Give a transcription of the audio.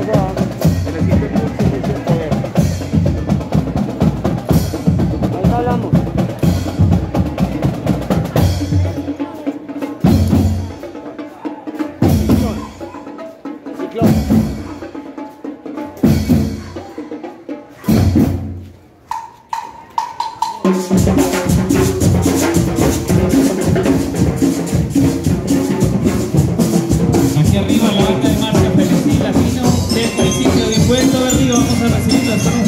agua se resiste mucho poder. Ahí hablamos. Ciclón. Aquí arriba la banda de marcha Feliz Latino del municipio de Puerto Berrío. Vamos a recibir las